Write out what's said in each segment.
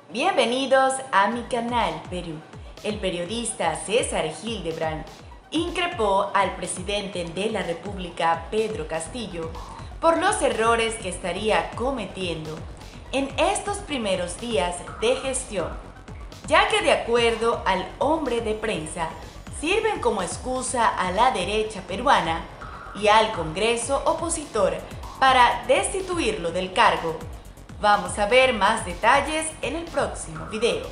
Bienvenidos a mi canal Perú. El periodista César Hildebrand increpó al presidente de la República, Pedro Castillo, por los errores que estaría cometiendo en estos primeros días de gestión, ya que de acuerdo al hombre de prensa, sirven como excusa a la derecha peruana y al Congreso opositor para destituirlo del cargo. Vamos a ver más detalles en el próximo video.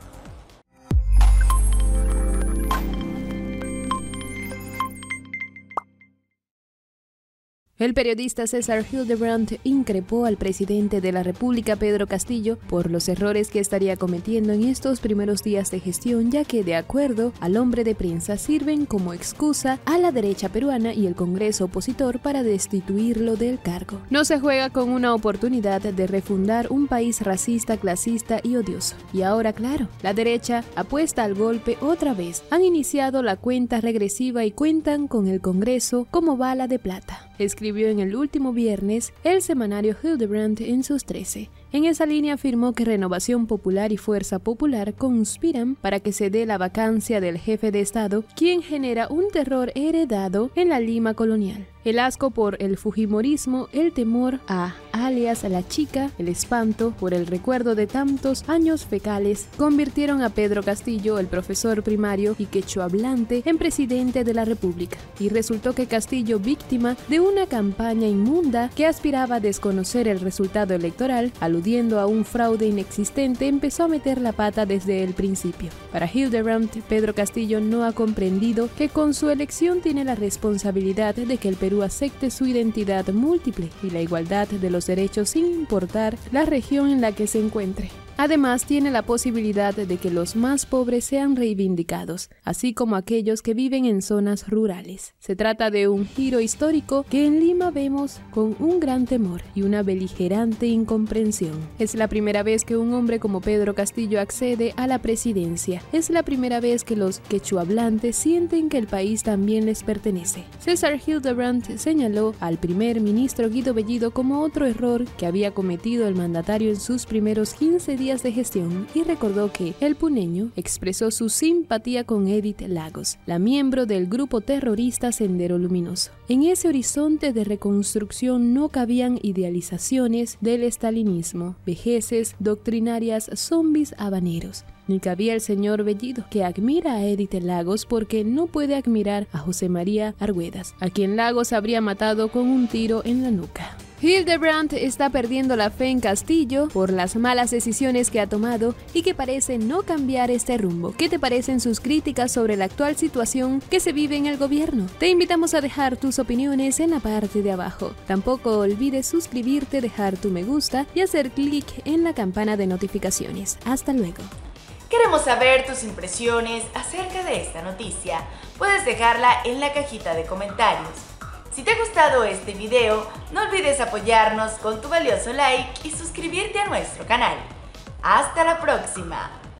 El periodista César Hildebrand increpó al presidente de la República, Pedro Castillo, por los errores que estaría cometiendo en estos primeros días de gestión, ya que, de acuerdo al hombre de prensa, sirven como excusa a la derecha peruana y el Congreso opositor para destituirlo del cargo. No se juega con una oportunidad de refundar un país racista, clasista y odioso. Y ahora, claro, la derecha apuesta al golpe otra vez. Han iniciado la cuenta regresiva y cuentan con el Congreso como bala de plata. Escribió en el último viernes el semanario Hildebrand en sus 13. En esa línea afirmó que Renovación Popular y Fuerza Popular conspiran para que se dé la vacancia del jefe de Estado, quien genera un terror heredado en la Lima colonial. El asco por el fujimorismo, el temor a alias a la chica, el espanto por el recuerdo de tantos años fecales, convirtieron a Pedro Castillo, el profesor primario y quechuahablante, en presidente de la República. Y resultó que Castillo, víctima de una campaña inmunda que aspiraba a desconocer el resultado electoral, aludiendo a un fraude inexistente, empezó a meter la pata desde el principio. Para Hildebrand, Pedro Castillo no ha comprendido que con su elección tiene la responsabilidad de que el Perú acepte su identidad múltiple y la igualdad de los derechos sin importar la región en la que se encuentre. Además, tiene la posibilidad de que los más pobres sean reivindicados, así como aquellos que viven en zonas rurales. Se trata de un giro histórico que en Lima vemos con un gran temor y una beligerante incomprensión. Es la primera vez que un hombre como Pedro Castillo accede a la presidencia. Es la primera vez que los quechuahablantes sienten que el país también les pertenece. César Hildebrand señaló al primer ministro Guido Bellido como otro error que había cometido el mandatario en sus primeros 15 días de gestión y recordó que el puneño expresó su simpatía con Edith Lagos, la miembro del grupo terrorista Sendero Luminoso. En ese horizonte de reconstrucción no cabían idealizaciones del estalinismo, vejeces doctrinarias, zombis habaneros. Ni cabía el señor Bellido, que admira a Edith Lagos porque no puede admirar a José María Arguedas, a quien Lagos habría matado con un tiro en la nuca. Hildebrand está perdiendo la fe en Castillo por las malas decisiones que ha tomado y que parece no cambiar este rumbo. ¿Qué te parecen sus críticas sobre la actual situación que se vive en el gobierno? Te invitamos a dejar tus opiniones en la parte de abajo. Tampoco olvides suscribirte, dejar tu me gusta y hacer clic en la campana de notificaciones. Hasta luego. Queremos saber tus impresiones acerca de esta noticia. Puedes dejarla en la cajita de comentarios. Si te ha gustado este video, no olvides apoyarnos con tu valioso like y suscribirte a nuestro canal. ¡Hasta la próxima!